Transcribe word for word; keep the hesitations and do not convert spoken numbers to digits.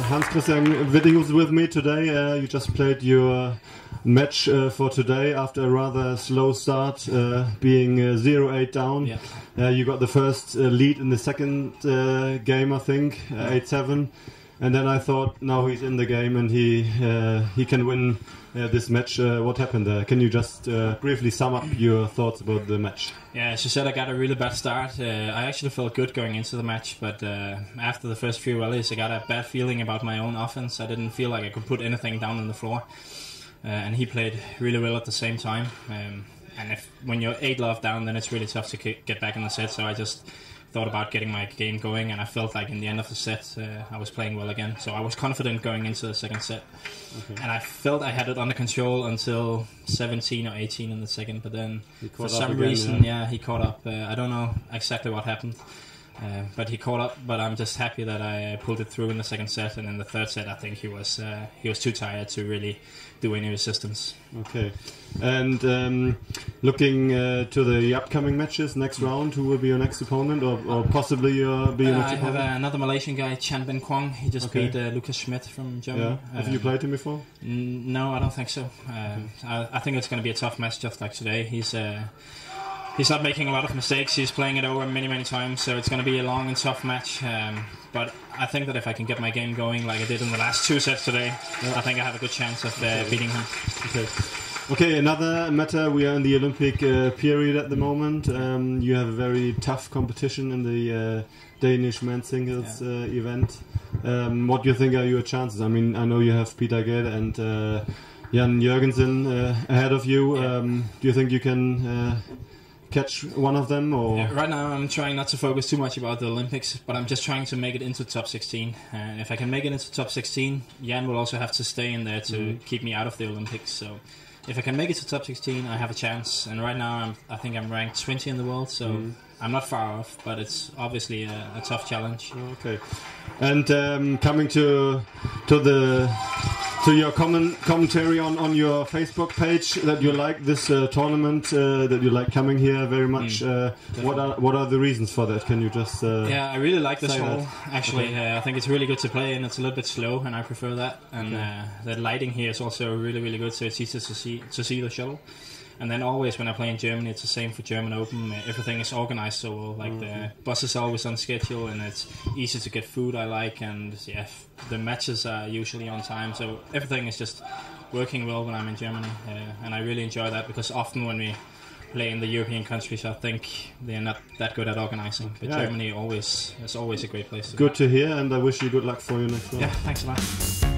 Hans Christian Witting was with me today. Uh, you just played your match uh, for today after a rather slow start, uh, being uh, zero eight down. Yeah. Uh, you got the first uh, lead in the second uh, game, I think, uh, eight seven. And then I thought, now he's in the game and he uh, he can win uh, this match. Uh, what happened there? Can you just uh, briefly sum up your thoughts about the match? Yeah, as you said, I got a really bad start. Uh, I actually felt good going into the match, but uh, after the first few rallies, I got a bad feeling about my own offense. I didn't feel like I could put anything down on the floor. Uh, and he played really well at the same time. Um, and if when you're eight love down, then it's really tough to get back in the set. So I just thought about getting my game going, and I felt like in the end of the set uh, I was playing well again, so I was confident going into the second set. Okay. And I felt I had it under control until seventeen or eighteen in the second, but then for some again, reason yeah. yeah he caught up. uh, I don't know exactly what happened, uh, but he caught up. But I'm just happy that I pulled it through in the second set, and in the third set I think he was uh, he was too tired to really do any resistance. Okay. And um, looking uh, to the upcoming matches, next round, who will be your next opponent, or, or possibly your, be your uh, next I opponent? have uh, another Malaysian guy, Chan Ben Kwong. He just okay. beat uh, Lucas Schmidt from Germany. Yeah. Have uh, you played him before? N no, I don't think so. Uh, okay. I, I think it's going to be a tough match, just like today. He's uh, he's not making a lot of mistakes. He's playing it over many, many times, so it's going to be a long and tough match. Um, but I think that if I can get my game going like I did in the last two sets today, yeah. I think I have a good chance of uh, okay. beating him. Okay. Okay, another matter. We are in the Olympic uh, period at the moment. Um, you have a very tough competition in the uh, Danish men's singles yeah. uh, event. Um, what do you think are your chances? I mean, I know you have Peter Gade and uh, Jan Jørgensen uh, ahead of you. Yeah. Um, do you think you can uh, catch one of them? Or yeah, right now I'm trying not to focus too much about the Olympics, but I'm just trying to make it into top sixteen. And if I can make it into top sixteen, Jan will also have to stay in there to mm. keep me out of the Olympics. So if I can make it to top sixteen, I have a chance. And right now I'm, I think I'm ranked twenty in the world, so mm. I'm not far off, but it's obviously a, a tough challenge. Okay. And um, coming to to the to your comment, commentary on, on your Facebook page, that you like this uh, tournament, uh, that you like coming here very much. Mm, uh, what are what are the reasons for that? Can you just uh, yeah, I really like this hole. That? Actually, okay. uh, I think it's really good to play, and it's a little bit slow, and I prefer that. And okay. uh, the lighting here is also really really good, so it's easy to see to see the shuttle. And then always when I play in Germany, it's the same for German Open. Everything is organized so well. Like mm-hmm. the bus is always on schedule, and it's easy to get food I like. And yeah, the matches are usually on time. So everything is just working well when I'm in Germany. Uh, and I really enjoy that, because often when we play in the European countries, I think they're not that good at organizing. But yeah. Germany always is always a great place to Good to hear, and I wish you good luck for your next one. Yeah, thanks a lot.